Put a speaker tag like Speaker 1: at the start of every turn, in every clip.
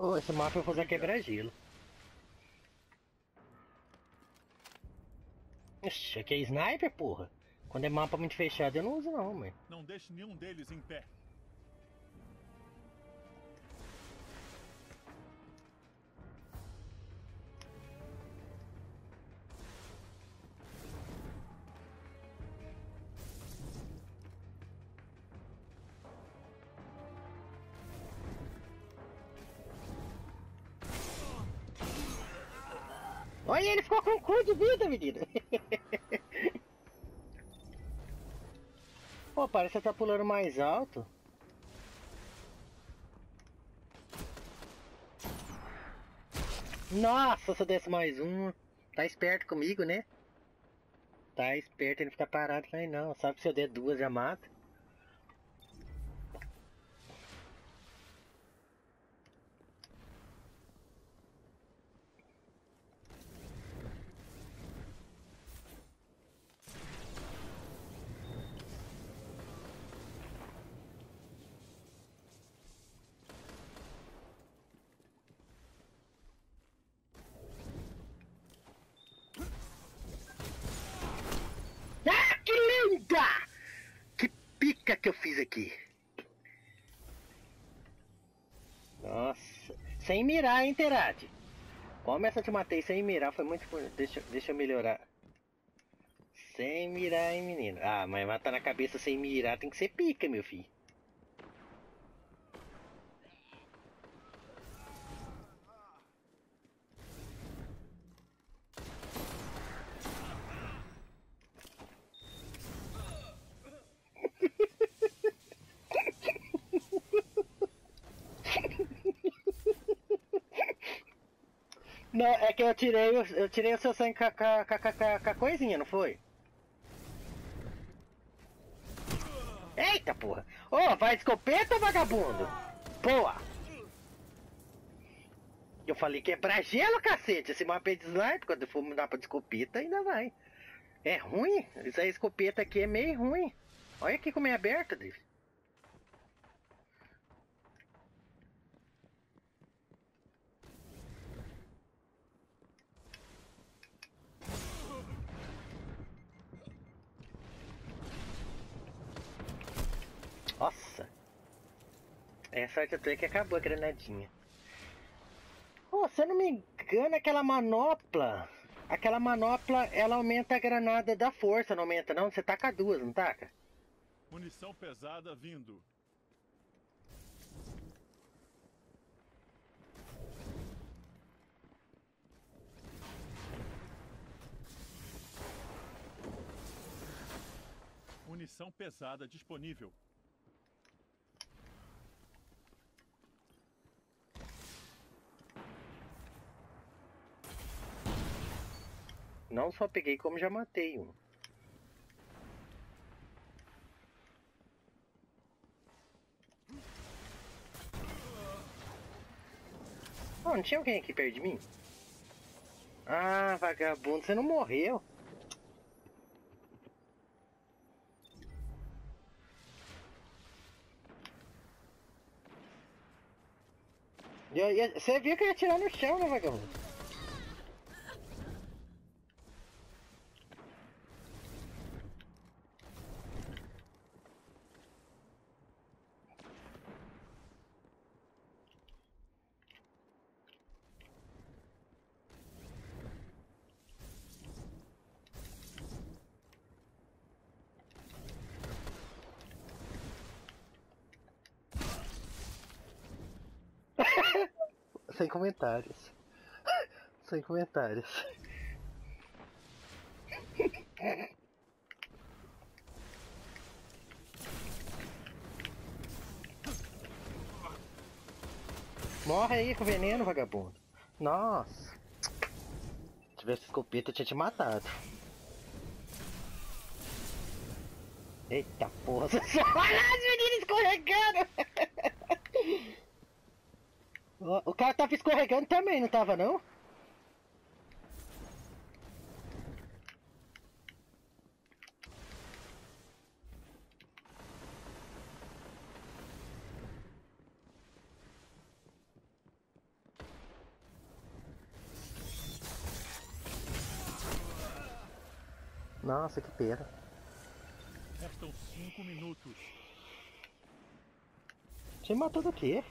Speaker 1: Ô, esse mapa eu vou usar
Speaker 2: Obrigado.
Speaker 1: quebra-gelo. Ixi, aqui é sniper, porra. Quando é mapa muito fechado eu não uso não, mãe.
Speaker 2: Não deixe nenhum deles em pé.
Speaker 1: Olha, ele ficou com um cu de vida, menino. Pô, parece que você tá pulando mais alto. Nossa, se eu desse mais um. Tá esperto comigo, né? Tá esperto, ele não fica parado aí não. Sabe que se eu der duas já mata. Ah, que linda! Que pica que eu fiz aqui. Nossa. Sem mirar, hein, Terate? Como essa eu te matei sem mirar foi muito... Deixa eu melhorar. Sem mirar, hein, menino. Ah, mas matar na cabeça sem mirar tem que ser pica, meu filho. Não, é que eu tirei o seu sangue com a coisinha, não foi? Eita porra! Ô, vai de escopeta, vagabundo! Boa! Eu falei que é pra gelo, cacete! Esse mapa é de sniper, quando for mudar pra de escopeta ainda vai. É ruim? Essa escopeta aqui é meio ruim. Olha aqui como é aberta, David. Nossa! É sorte até que acabou a granadinha. Oh, se eu não me engano, aquela manopla. Aquela manopla, ela aumenta a granada da força, não aumenta não? Você taca duas, não taca?
Speaker 2: Munição pesada vindo. Munição pesada disponível.
Speaker 1: Não só peguei como já matei um. Oh, não tinha alguém aqui perto de mim? Ah, vagabundo, você não morreu. Você viu que eu ia atirar no chão, né, vagabundo? Sem comentários. Sem comentários. Morre aí com veneno, vagabundo. Nossa. Se tivesse escopeta, eu tinha te matado. Eita porra. Olha as meninas escorregando. O cara tava escorregando também, não tava não? Nossa, que pena.
Speaker 2: Restam 5 minutos.
Speaker 1: Você matou do quê?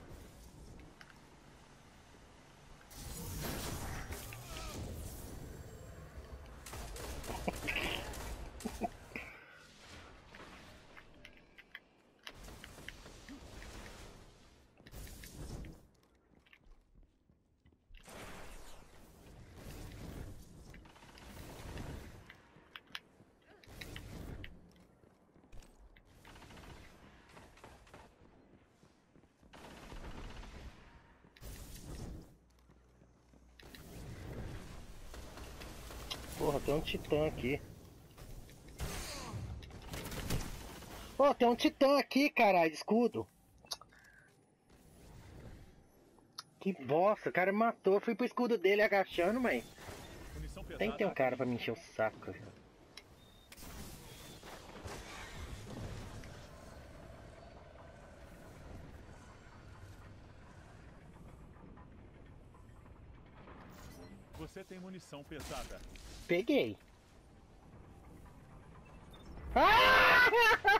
Speaker 1: Porra, tem um titã aqui. Pô, tem um titã aqui, caralho, escudo. Que bosta, o cara me matou. Eu fui pro escudo dele agachando, mas
Speaker 2: Munição pesada.
Speaker 1: tem que ter um cara pra me encher o saco.
Speaker 2: Você tem munição pesada.
Speaker 1: Peguei. Ah!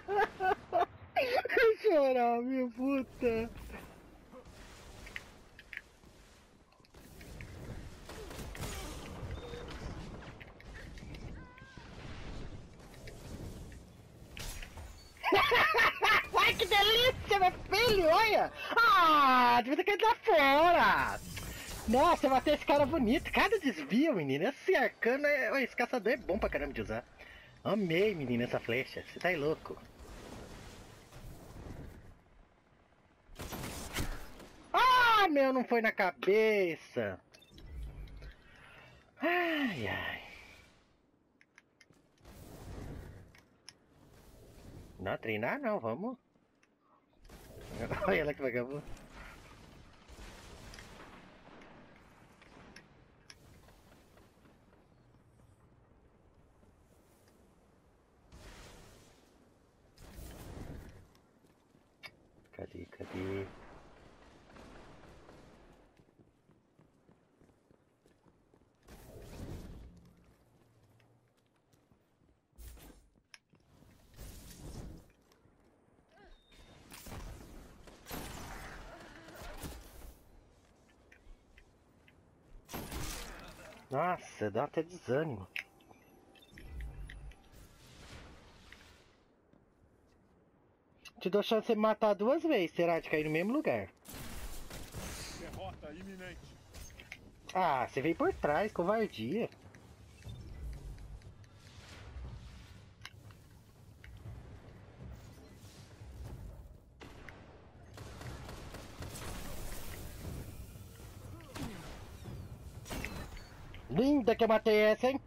Speaker 1: Chorar, minha puta. Ai, que delícia, meu filho, olha! Ah, devia ter caído lá fora! Nossa, eu matei esse cara bonito. Cada desvio, menina. Esse arcano é... Esse caçador é bom pra caramba de usar. Amei, menina, essa flecha. Você tá aí louco. Ah, meu, não foi na cabeça. Ai, ai. Não, treinar não, vamos. Olha ela que vagabundo. Cadê? Nossa, dá até desânimo. Te dou chance de matar 2 vezes, será? De cair no mesmo lugar.
Speaker 2: Derrota iminente.
Speaker 1: Ah, você veio por trás, covardia. Linda que eu matei essa, hein?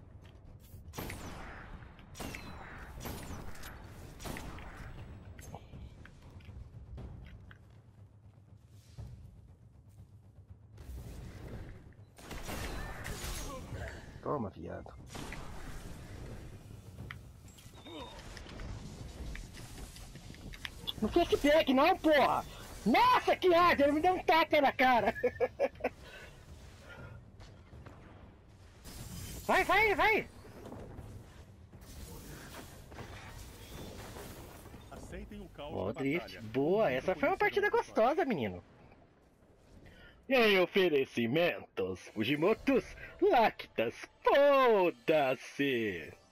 Speaker 1: Toma, viado. Não fez esse back não, porra! Nossa, que ódio! Ele me deu um tapa na cara! Vai!
Speaker 2: Aceitem o caos
Speaker 1: Ó,
Speaker 2: da
Speaker 1: drift.
Speaker 2: batalha.
Speaker 1: Boa, essa foi uma partida gostosa, menino. Em oferecimentos, Fujimotos, Lactas, foda-se!